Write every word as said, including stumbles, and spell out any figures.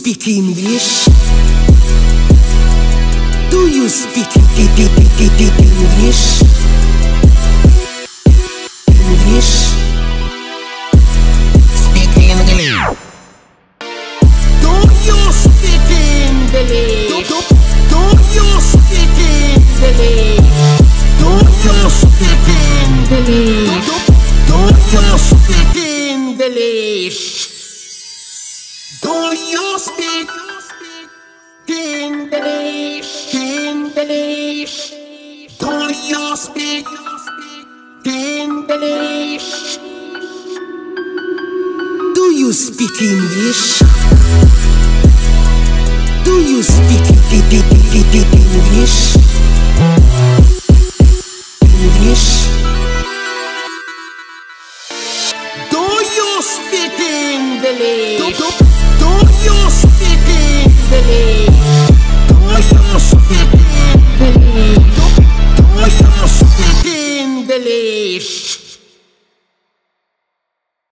speak English? Do you speak English? English? Speak English. Do you speak English? Do you speak English? Do you speak English? Do you speak English? Do you speak English? English? Do you speak English? Do you speak English? Do you speak English? English? Do you speak English?